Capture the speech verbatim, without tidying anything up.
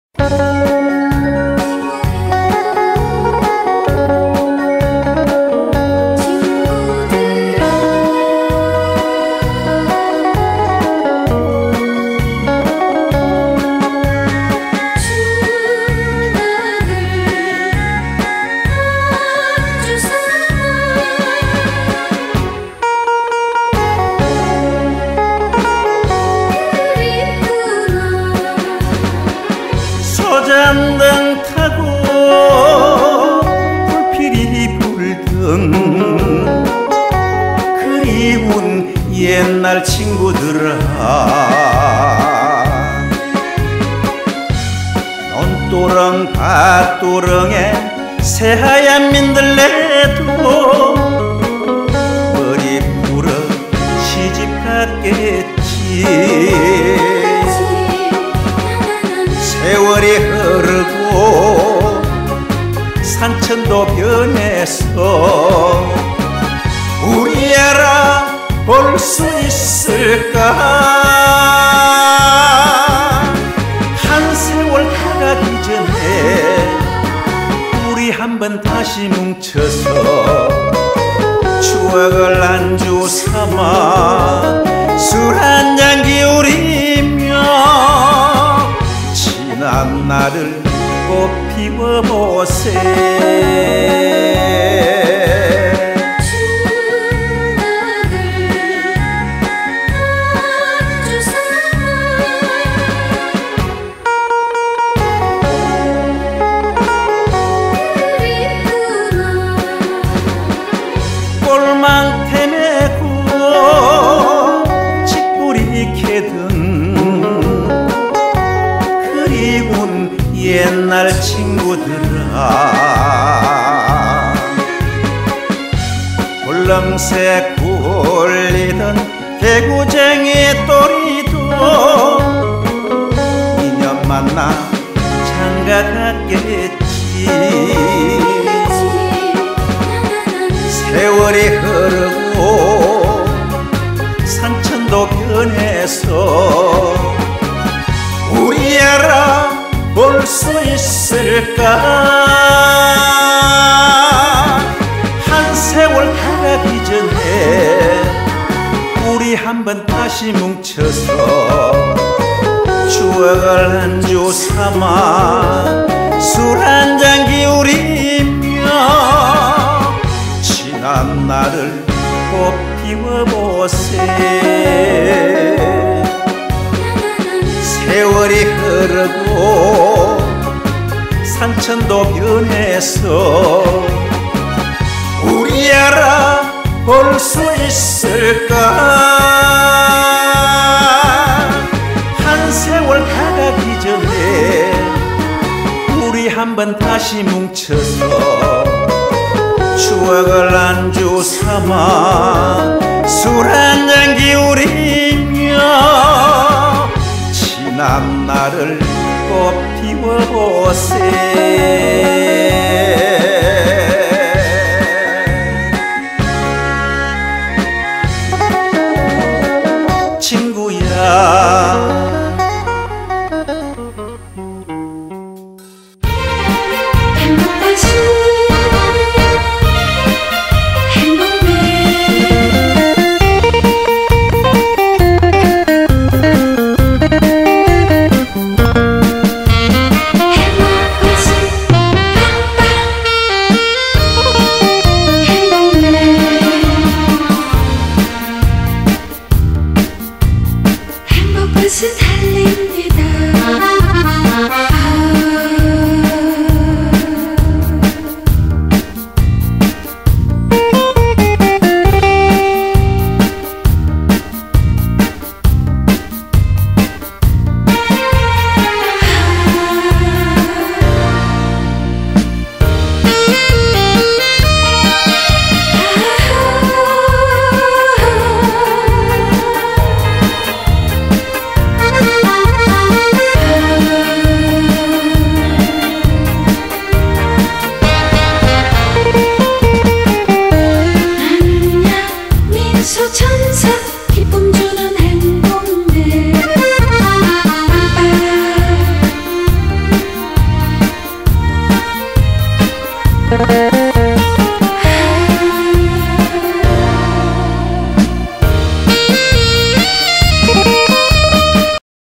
소잔등 타고 불필이 불던 그리운 옛날 친구들아, 논두렁 밭두렁에 새하얀 민들레도 머리 풀어 시집 갔겠지. 세월이 흐르고 산천도 변해서 우리 애라 볼 수 있을까? 한 세월 가기 전에 우리 한번 다시 뭉쳐서 추억을 안주 삼아 술 한잔 기울이며 지난 날을 꽃 피워보세. 꼴망태 메고 직불이 캐든 그리운 옛날 친구들아, 굴렁새 굴리던 개구쟁이 또리도 인연 만나 장가 갔겠지. 세월이 흐르고 산천도 변해서 우리 애라 볼 수 있을까? 한 세월 가기 전에 우리 한번 다시 뭉쳐서 추억을 안주 삼아 술 한잔 기울이며 지난 날을 꽃 피워보세. 세월이 흐르고 산천도 변해서 우리 애라 볼 수 있을까? 한 세월 가기 전에 우리 한번 다시 뭉쳐서 추억을 안주 삼아 술 한잔 기울이며 지난 날을 꽃 피워보세. 친구야, 네.